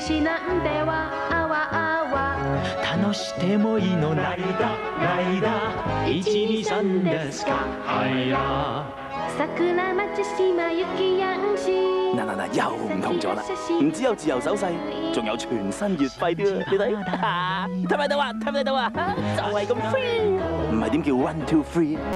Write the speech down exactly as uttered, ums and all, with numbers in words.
しなんではあわあわ楽してもいいのライダライダいちにさんですか係啦。 桜町島行きやんし。 嗱嗱嗱，又唔同咗啦！唔只有自由手勢，仲有全新月費添啊！你睇，睇唔睇到啊？睇唔睇到啊？就係咁 free，唔係點叫 one two three？